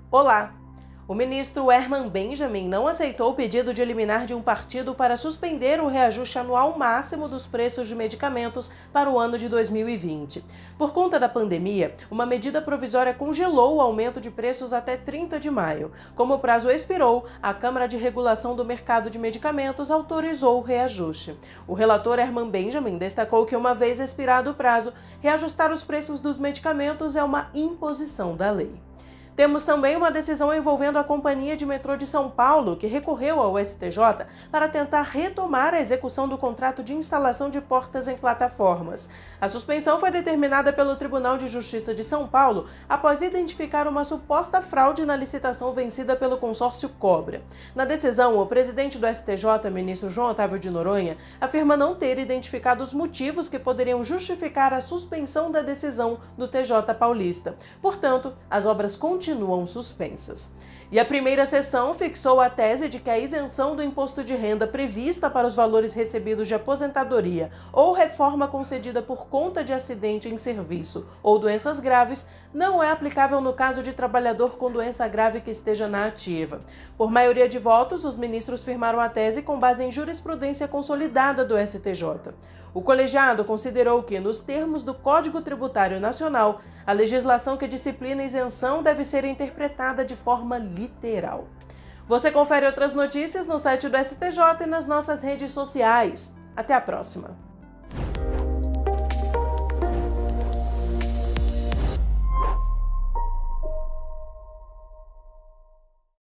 Olá! O ministro Herman Benjamin não aceitou o pedido de liminar de um partido para suspender o reajuste anual máximo dos preços de medicamentos para o ano de 2020. Por conta da pandemia, uma medida provisória congelou o aumento de preços até 30 de maio. Como o prazo expirou, a Câmara de Regulação do Mercado de Medicamentos autorizou o reajuste. O relator Herman Benjamin destacou que, uma vez expirado o prazo, reajustar os preços dos medicamentos é uma imposição da lei. Temos também uma decisão envolvendo a Companhia de Metrô de São Paulo, que recorreu ao STJ para tentar retomar a execução do contrato de instalação de portas em plataformas. A suspensão foi determinada pelo Tribunal de Justiça de São Paulo após identificar uma suposta fraude na licitação vencida pelo consórcio Cobra. Na decisão, o presidente do STJ, ministro João Otávio de Noronha, afirma não ter identificado os motivos que poderiam justificar a suspensão da decisão do TJ paulista. Portanto, as obras continuam suspensas. E a primeira sessão fixou a tese de que a isenção do imposto de renda prevista para os valores recebidos de aposentadoria ou reforma concedida por conta de acidente em serviço ou doenças graves não é aplicável no caso de trabalhador com doença grave que esteja na ativa. Por maioria de votos, os ministros firmaram a tese com base em jurisprudência consolidada do STJ. O colegiado considerou que, nos termos do Código Tributário Nacional, a legislação que disciplina a isenção deve ser interpretada de forma literal. Você confere outras notícias no site do STJ e nas nossas redes sociais. Até a próxima!